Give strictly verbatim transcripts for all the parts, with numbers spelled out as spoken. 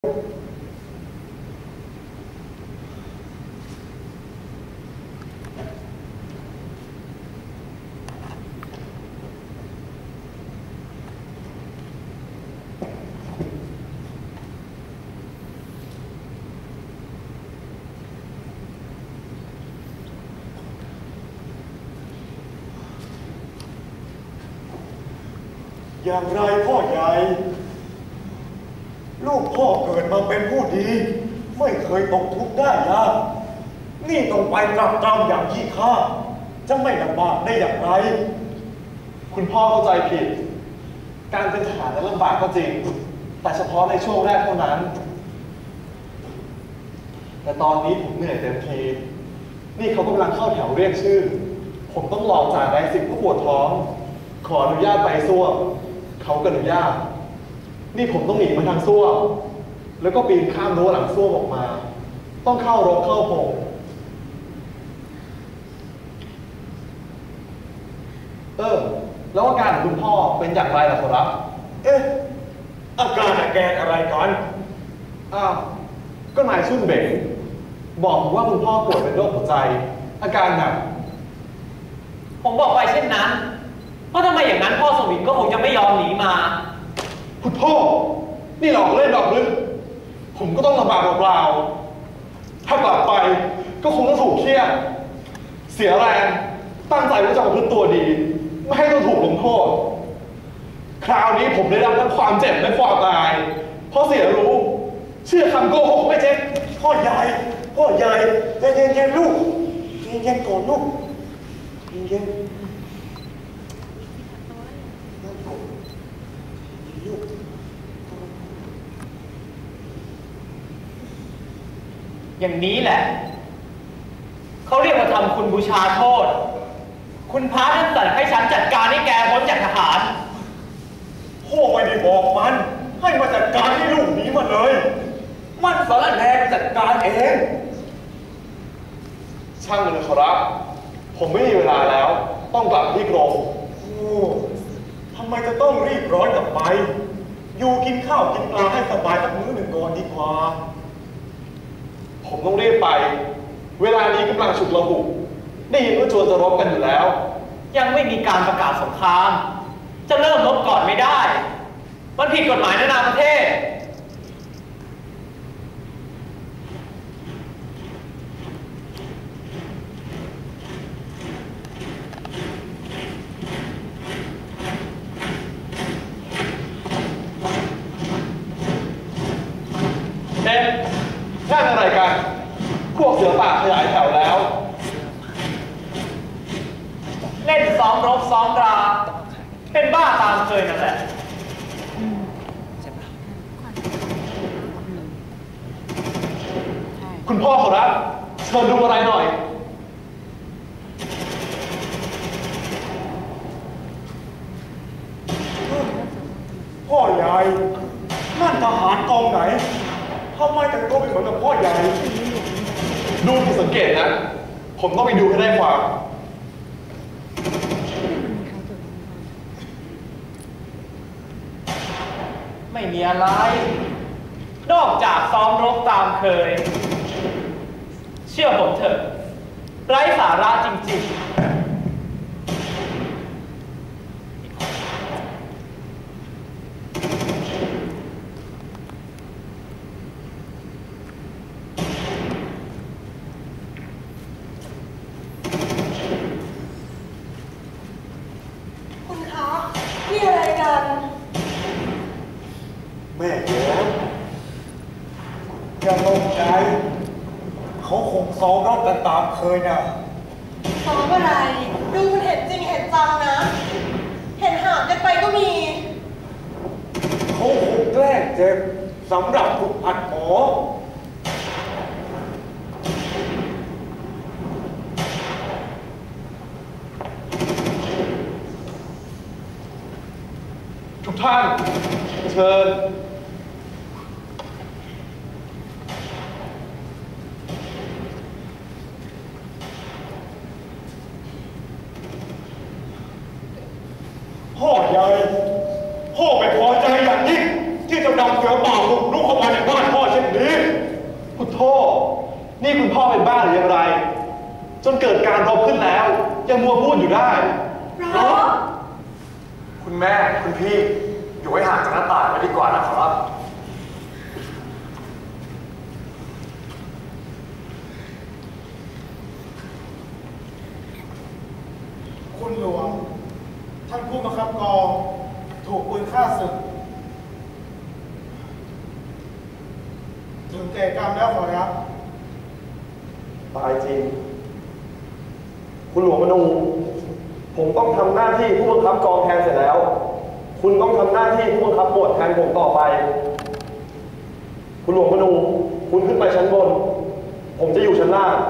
อย่างไรพ่อใหญ่ลูกพ่อเกิดมาเป็นผู้ดีไม่เคยตกทุกข์ได้ยากนี่ต้องไปกลับกรรมอย่างที่ข้าจะไม่ลำบากได้อย่างไรคุณพ่อเข้าใจผิดการเป็นทหารนั้นลำบากก็จริงแต่เฉพาะในช่วงแรกเท่านั้นแต่ตอนนี้ผมเหนื่อยเต็มทีนี่เขากำลังเข้าแถวเรียกชื่อผมต้องรอจ่ายรายสิบผู้ปวดท้องขออนุญาตไปซ่วมเขาก็อนุญาตนี่ผมต้องหนีมาทางซ่วมแล้วก็ปีนข้ามรั้วหลังซ่วมออกมาต้องเข้ารกเข้าพงเออแล้วอาการของคุณพ่อเป็นอย่างไรล่ะครับเอ๊ะอาการอาแกนอะไรกันอ้าวก็นายชุ่นเบ่งบอกผมว่าคุณพ่อป่วยเป็นโรคหัวใจอาการหนักผมบอกไปเช่นนั้นเพราะทำไมอย่างนั้นพ่อสวิงก็คงจะไม่ยอมหนีมาคุณพ่อนี่หลอกเล่นหลอกลึกผมก็ต้องลำบากเปล่าๆถ้ากลับไปก็คงต้องถูกเคี่ยนเสียแรงตั้งใจว่าจะประพฤติตัวดีไม่ให้ต้องถูกลงโทษคราวนี้ผมได้รับทั้งความเจ็บและความตายเพราะเสียรู้เชื่อคำโกหกไม่เจ็บพ่อใหญ่พ่อใหญ่เย็นเย็นลูกเย็นก่อนลูกเย็นอย่างนี้แหละเขาเรียกว่าทำคุณบูชาโทษคุณพระท่านสั่งให้ฉันจัดการให้แกพ้นจากทหารพ่อไม่ได้บอกมันให้มาจัดการให้ลูกหนีมาเลยมันสารแหน่จัดการเองช่างมันเลยครับผมไม่มีเวลาแล้วต้องกลับที่กรมโอ้ทำไมจะต้องรีบร้อนกลับไปอยู่กินข้าวกินปลาให้สบายสักมื้อหนึ่งก่อนดีกว่าผมต้องรีบไปเวลานี้กำลังฉุกละหุกได้ยินว่าโจรจะรบกันอยู่แล้วยังไม่มีการประกาศสงครามจะเริ่มรบก่อนไม่ได้มันผิดกฎหมายนานาประเทศเอ๊ะนั่นอะไรกันพวกเสือป่าขยายแถวแล้วเล่นซ้อมรบซ้อมราเป็นบ้าตามเคยนั่นแหละคุณพ่อขอรับเชิญดูอะไรหน่อยพ่อใหญ่นั่นทหารกองไหนทำไมแต่งตัวไม่เหมือนกับพ่อใหญ่ดูผิดสังเกตนะผมต้องไปดูให้ได้ความไม่มีอะไรนอกจากซ้อมรบตามเคยเชื่อผมเถอะไร้สาระจริงๆแม่เดี๋ยวอย่าตกใจเขาคงซ้อมรบกันตามเคยนะซ้อมอะไรดูมันเห็นจริงเห็นจังนะเห็นหามกันไปก็มีเขาคงแกล้งเจ็บสำหรับถูกอัดหมอทุกท่านเชิญพ่อใหญ่พ่อไม่พอใจอย่างยิ่งที่จะจะนำเสือป่าบุกรุกเข้ามาในบ้านพ่อเช่นนี้คุณโทษนี่คุณพ่อเป็นบ้าหรือยังไรจนเกิดการรบขึ้นแล้วยังมัวพูดอยู่ได้รบคุณแม่คุณพี่อยู่ให้ห่างจากหน้าต่างไว้ดีกว่านะครับคุณหลวงท่านผู้บังคับกองถูกปืนฆ่าศึกถึงแก่กรรมแล้วขอรับตายจริงคุณหลวงมนูผมต้องทำหน้าที่ผู้บังคับกองแทนเสร็จแล้วคุณต้องทำหน้าที่ผู้บังคับหมวดแทนผมต่อไปคุณหลวงมนูคุณขึ้นไปชั้นบนผมจะอยู่ชั้นล่าง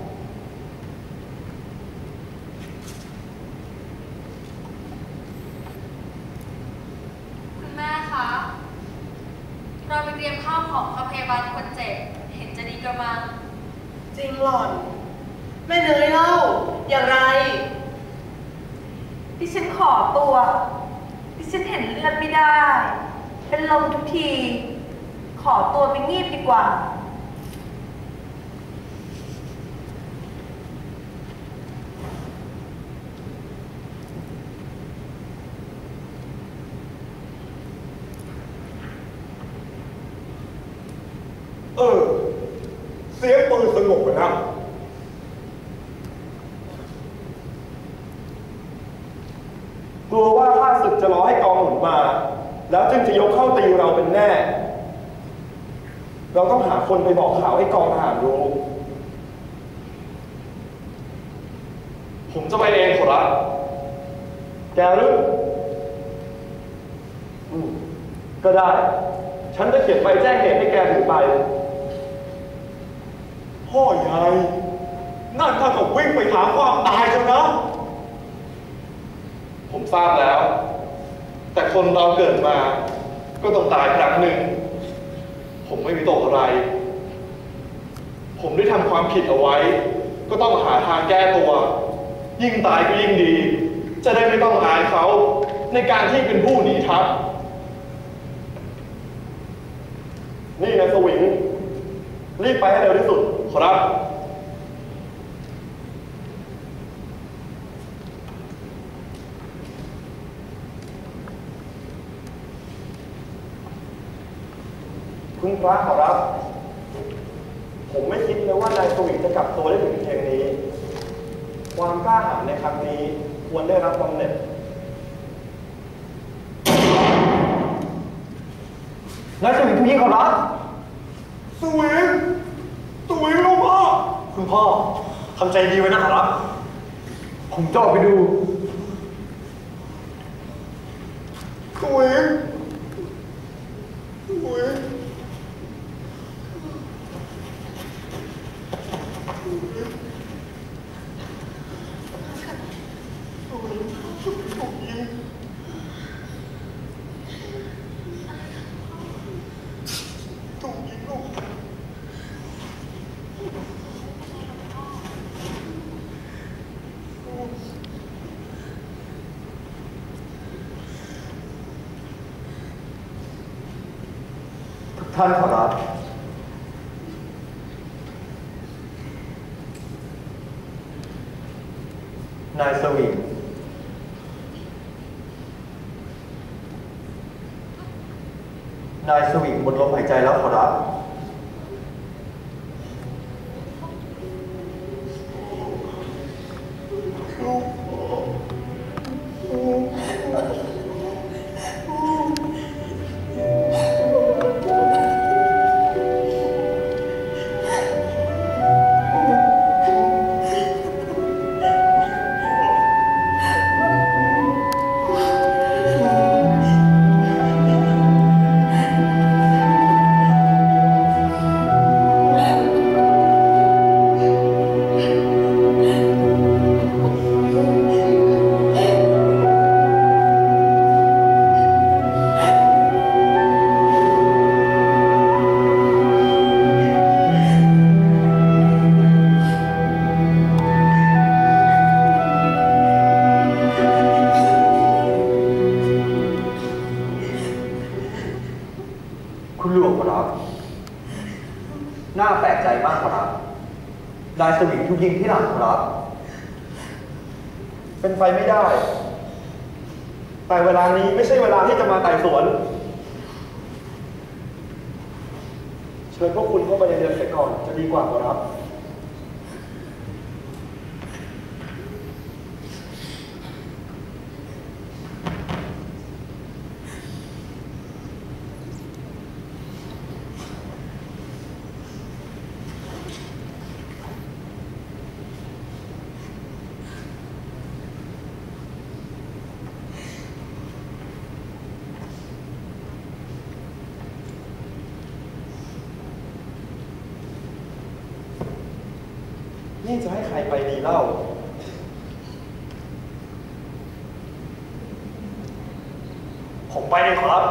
คุณแม่คะเราไปเตรียมข้าวของกับพยาบาลคนเจ็บเห็นจะดีกระมังจริงหล่อนแม่เนยเล่าอย่างไรดิฉันขอตัวดิฉันเห็นเลือดไม่ได้เป็นลมทุกทีขอตัวไปงีบดีกว่าเออเสียงปืนสงบไปนะกลัวว่าข้าศึกจะรอให้กองหนุนมาแล้วจึงจะยกเข้าตีเราเป็นแน่เราต้องหาคนไปบอกข่าวให้กองทหารรู้ผมจะไปเองขอรับแกหรืออืมก็ได้ฉันจะเขียนใบแจ้งเหตุให้แกถือไปพ่อใหญ่นั่นถ้ากับวิ่งไปหาความตายแล้วนะผมทราบแล้วแต่คนเราเกิดมาก็ต้องตายครั้งหนึ่งผมไม่มีตกอะไรผมได้ทำความผิดเอาไว้ก็ต้องหาทางแก้ตัวยิ่งตายก็ยิ่งดีจะได้ไม่ต้องอายเขาในการที่เป็นผู้หนีทัพนี่นายสวิงรีบไปให้เร็วที่สุดขอรับคุณพระขอรับผมไม่คิดเลยว่านายสวิงจะกลับตัวได้ถึงเพียงนี้ความกล้าหาญในครั้งนี้ควรได้รับบำเหน็จนายสวิงผู้ยิ่งขอรับสวิงสวิงลูกพ่อคุณพ่อทำใจดีไว้นะขอรับผมจะออกไปดูสวิงสวิงท่านขอรับนายสวิงนายสวิงหมดลมหายใจแล้วขอรับน่าแปลกใจมากครับนายสวิงถูกยิงที่หลังครับเป็นไปไม่ได้ แต่เวลานี้ไม่ใช่เวลาที่จะมาไต่สวน เชิญพวกคุณเข้าไปในเรือนเสียก่อนจะดีกว่าครับนี่จะให้ใครไปดีเล่า ผมไปเองครับ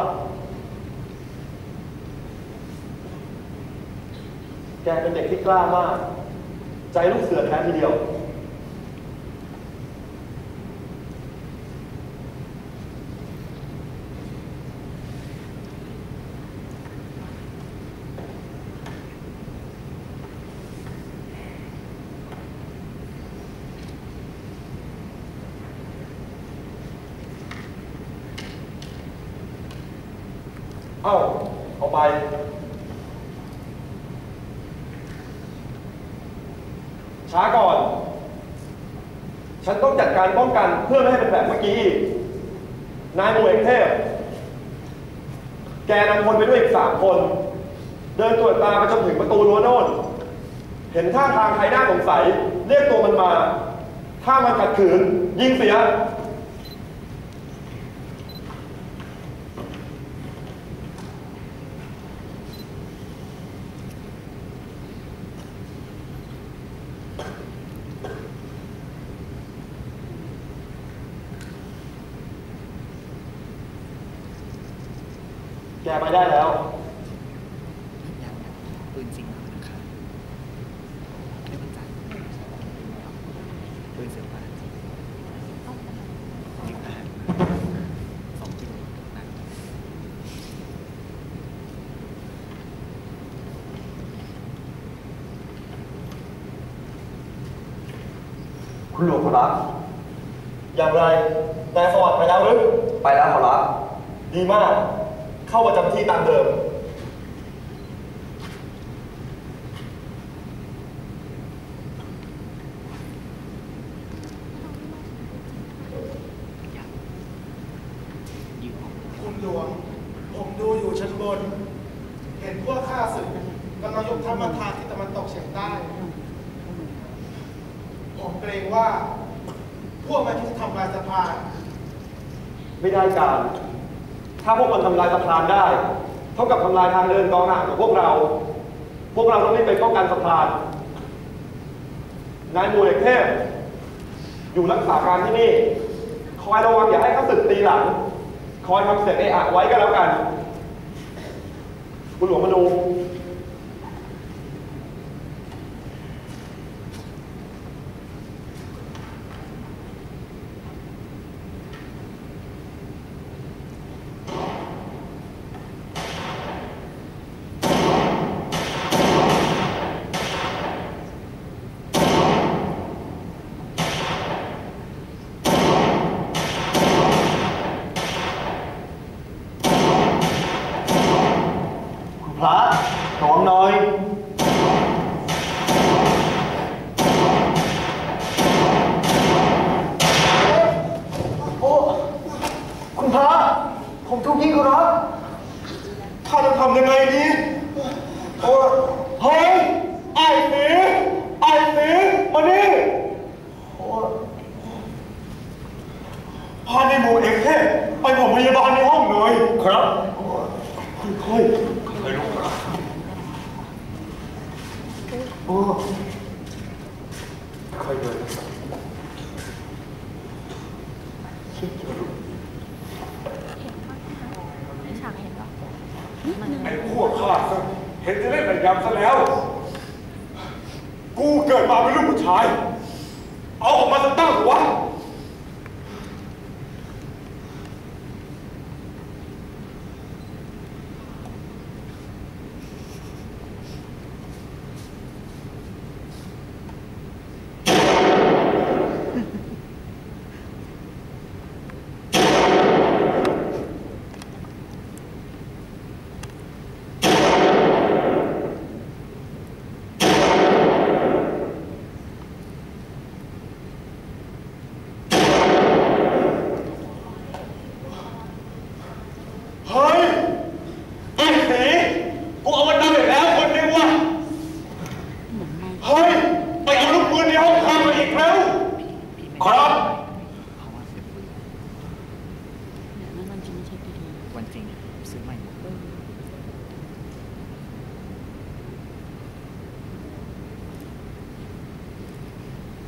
แกเป็นเด็กที่กล้ามาก ใจลูกเสือแท้ทีเดียว เอ้า เอาไป ช้าก่อน ฉันต้องจัดการป้องกันเพื่อไม่ให้เป็นแบบเมื่อกี้ นายหมู่เอกเทพ แกนำคนไปด้วยอีกสามคน เดินตรวจตาไปจนถึงประตูรั้วโน่น เห็นท่าทางใครน่าสงสัย เรียกตัวมันมา ถ้ามันขัดขืน ยิงเสีย แกไปได้แล้วปืนจริงนะครับไม่มั่นใจปืนเสือป่าจริงยิงได้สองกิโลนะคุณหลวงขอรับอย่างไรนายสวัสดิ์ไปแล้วหรือไปแล้วขอรับดีมาก เข้าประจำที่ตามเดิมคุณหลวง ผมดูอยู่ชั้นบน เห็นพวกข้าศึกกำลังยกทัพมาทางที่ตะวันตกเฉียงใต้ ผมเกรงว่า พวกมันจะทำลายสะพานไม่ได้การ ถ้าพวกมันทำลายสะพานได้ เท่ากับทำลายทางเดินกองทหารของพวกเรา พวกเราต้องรีบไปป้องกันสะพาน นายหมู่เอกเทพ อยู่รักษาการที่นี่ คอยระวังอย่าให้ข้าศึกตีหลัง คอยทำเสียงเอะอะไว้ก็แล้วกัน คุณหลวงมนู พระระวังหน่อย โอ้ คุณพระผมถูกยิงครับข้าจะทำยังไงดีโอ้เฮ้ย ไอ้สีไอ้สีมานี่โอ้พาในหมู่เอกเทพไปผมพยาบาลในห้องหน่อยครับค่อยๆค่อยๆลงมาโอ้ค่อยเดินไอ้พวกข้าซะเห็นจะเล่นระยำซะแล้ว กูเกิดมาเป็นลูกผู้ชาย เอาออกมาสักตั้งหัว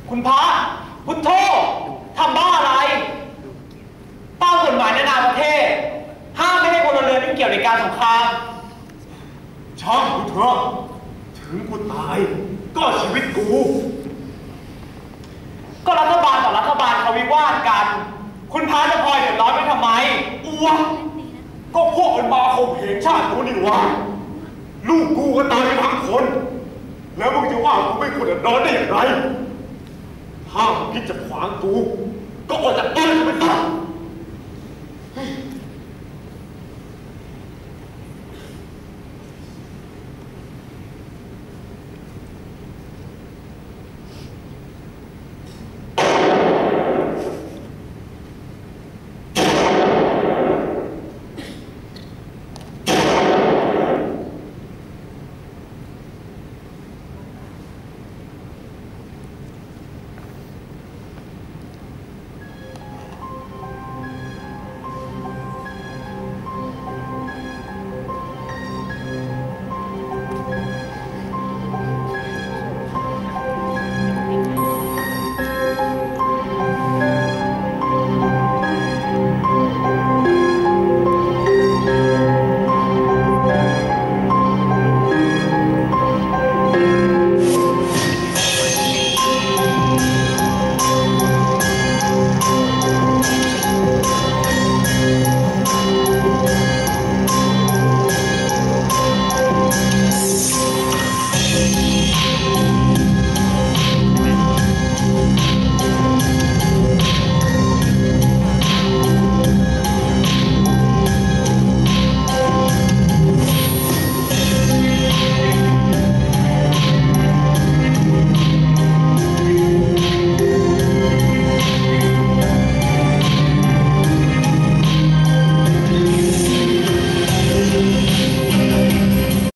คุณพระพุทโธทำบ้าอะไรตามกฎหมายนานาประเทศห้ามไม่ให้พลเรือนยุ่งเกี่ยวในการสงครามช่างกูเถอะถึงกูตายก็ชีวิตกูก็รัฐบาลต่อรัฐบาลเขาวิวาทกัน คุณพระจะพลอยเดือดร้อนไปทำไมอ้วก็พวกมันมาข่มเหงชาติกูนี่หว่าลูกกูก็ตายไปทั้งคน แล้วมึงจะว่ากูไม่ควรเดือดร้อนได้อย่างไรถ้ามึงคิดจะขวางกูก็ออกจากบ้านกูไปซะ